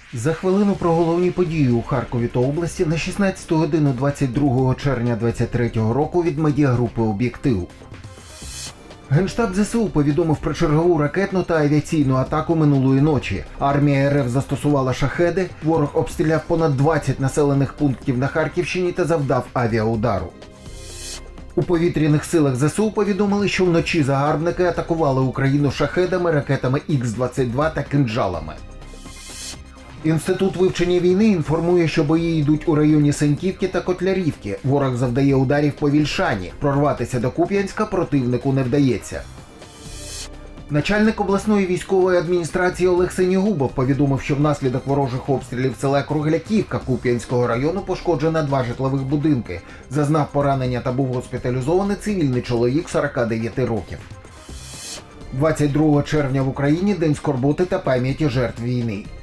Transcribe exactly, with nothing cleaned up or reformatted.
За хвилину про головні події у Харкові та області на шістнадцяту годину двадцять другого червня двадцять третього року від медіагрупи «Об'єктив». Генштаб зе се у повідомив про чергову ракетну та авіаційну атаку минулої ночі. Армія ер еф застосувала шахеди, ворог обстріляв понад двадцять населених пунктів на Харківщині та завдав авіаудару. У повітряних силах зе се у повідомили, що вночі загарбники атакували Україну шахедами, ракетами ікс двадцять два та кинджалами. Інститут вивчення війни інформує, що бої йдуть у районі Сеньківки та Котлярівки. Ворог завдає ударів по Вільшані. Прорватися до Куп'янська противнику не вдається. Начальник обласної військової адміністрації Олег Синігубов повідомив, що внаслідок ворожих обстрілів села Кругляківка Куп'янського району пошкоджено два житлових будинки. Зазнав поранення та був госпіталізований цивільний чоловік сорока дев'яти років. двадцять другого червня в Україні – День скорботи та пам'яті жертв війни.